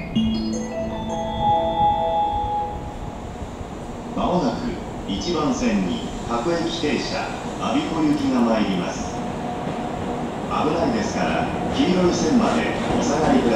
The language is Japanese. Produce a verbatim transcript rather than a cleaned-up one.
まもなくいちばん線に各駅停車我孫子行きが参ります。危ないですから黄色い線までお下がりください。